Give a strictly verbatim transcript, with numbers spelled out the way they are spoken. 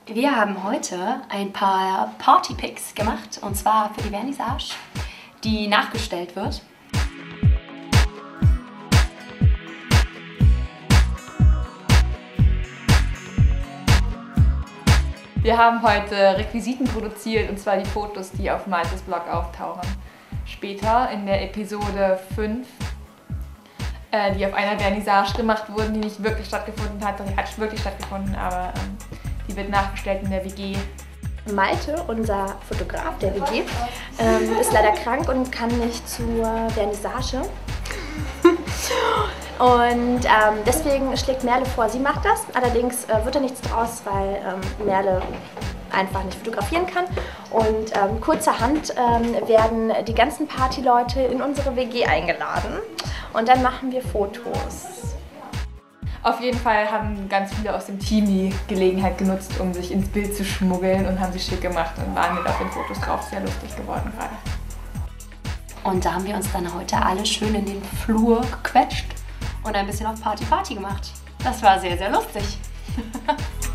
Wir haben heute ein paar Party-Pics gemacht, und zwar für die Vernissage, die nachgestellt wird. Wir haben heute Requisiten produziert, und zwar die Fotos, die auf Maltes Blog auftauchen. Später in der Episode fünf, äh, die auf einer Vernissage gemacht wurden, die nicht wirklich stattgefunden hat. Die hat wirklich stattgefunden, aber ähm, die wird nachgestellt in der W G. Malte, unser Fotograf der W G, ähm, ist leider krank und kann nicht zur Vernissage. Und ähm, deswegen schlägt Merle vor, sie macht das. Allerdings äh, wird da nichts draus, weil ähm, Merle einfach nicht fotografieren kann. Und ähm, kurzerhand ähm, werden die ganzen Partyleute in unsere W G eingeladen. Und dann machen wir Fotos. Auf jeden Fall haben ganz viele aus dem Team die Gelegenheit genutzt, um sich ins Bild zu schmuggeln, und haben sich schick gemacht und waren mit auf den Fotos drauf. Sehr lustig geworden gerade. Und da haben wir uns dann heute alle schön in den Flur gequetscht und ein bisschen auf Party Party gemacht. Das war sehr, sehr lustig.